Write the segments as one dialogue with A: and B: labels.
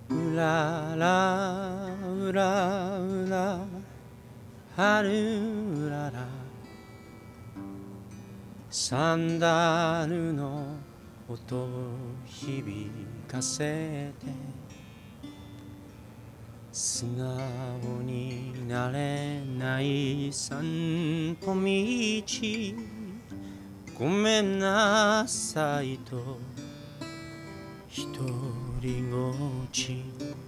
A: うららうらうら春うららサンダルの音を響かせて素直になれない散歩道ごめんなさいとひとりごち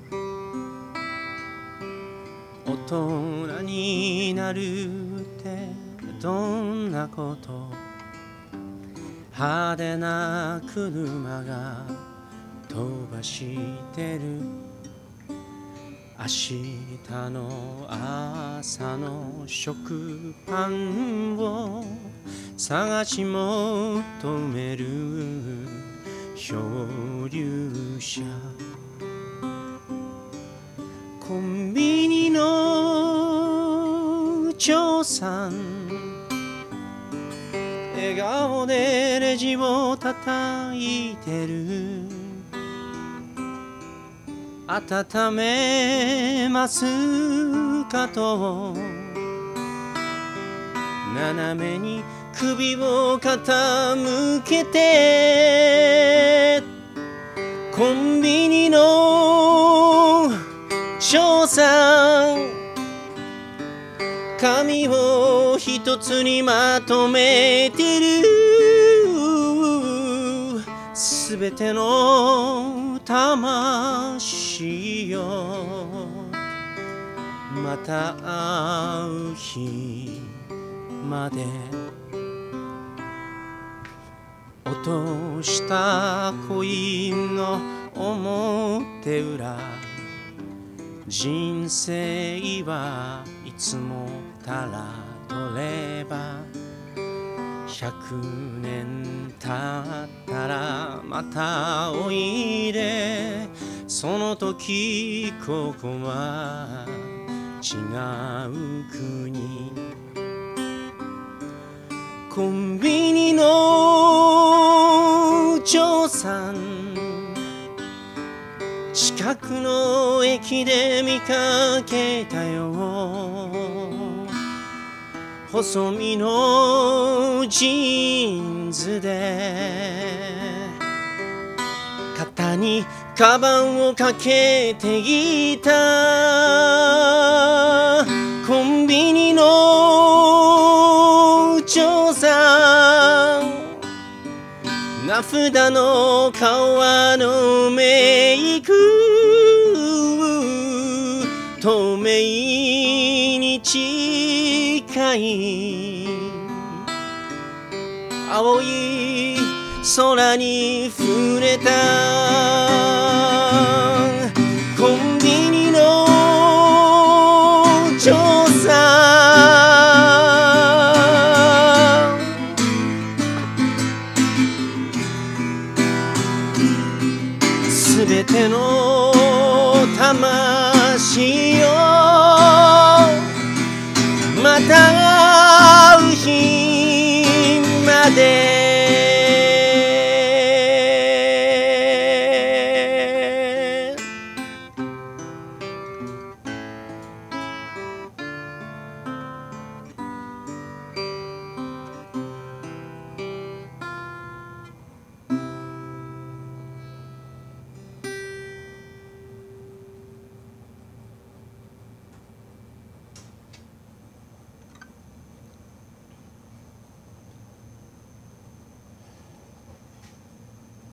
A: 大人になるってどんなこと派手な車が飛ばしてる明日の朝の食パンを探し求める漂流者コンビニの長さん笑顔でレジを叩いてる温めますかと斜めに首を傾けてコンビニの長さん髪を一つにまとめてるすべての魂よまた会う日まで落とした恋の表裏人生はいつもたらとれば100年経ったらまたおいでその時ここは違う国コンビニの長さん近くの駅で見かけたよ細身のジーンズで肩にカバンをかけていたコンビニの長さん名札の革のメイク透明に近い青い空に触れたコンビニの長さんすべての魂よまた会う日まで